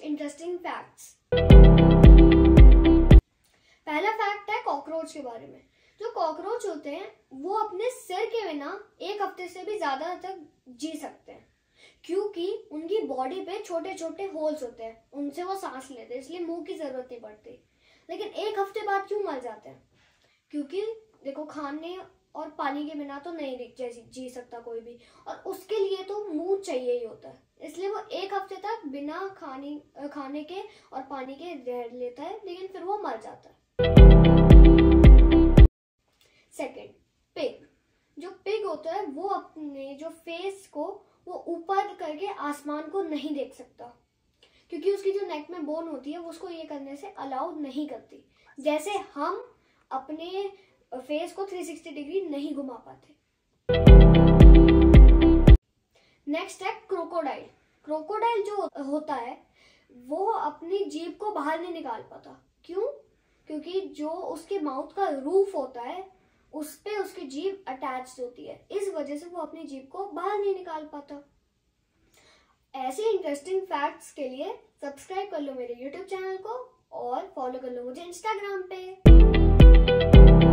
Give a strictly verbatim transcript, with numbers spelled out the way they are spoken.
Interesting facts. पहला fact है cockroach के बारे में। जो कॉकरोच होते हैं वो अपने सिर के बिना एक हफ्ते से भी ज्यादा तक जी सकते हैं, क्योंकि उनकी बॉडी पे छोटे छोटे होल्स होते हैं, उनसे वो सांस लेते हैं, इसलिए मुंह की जरूरत नहीं पड़ती। लेकिन एक हफ्ते बाद क्यों मर जाते हैं? क्योंकि देखो, खाने और पानी के बिना तो नहीं जी सकता कोई भी, और उसके लिए तो मुंह चाहिए ही होता है, इसलिए वो एक हफ्ते तक बिना खाने खाने के और पानी के रह लेता है, लेकिन फिर वो मर जाता है। Second, pig. जो पिग होता है वो अपने जो फेस को वो ऊपर करके आसमान को नहीं देख सकता, क्योंकि उसकी जो नेक में बोन होती है वो उसको ये करने से अलाउ नहीं करती, जैसे हम अपने फेस को तीन सौ साठ डिग्री नहीं घुमा पाते। नेक्स्ट है क्रोकोडाइल। क्रोकोडाइल जो होता है वो अपनी जीभ को बाहर नहीं निकाल पाता। क्यों? क्योंकि जो उसके माउथ का रूफ होता है उस पे उसकी जीभ अटैच होती है, इस वजह से वो अपनी जीभ को बाहर नहीं निकाल पाता। ऐसे इंटरेस्टिंग फैक्ट्स के लिए सब्सक्राइब कर लो मेरे यूट्यूब चैनल को और फॉलो कर लो मुझे इंस्टाग्राम पे।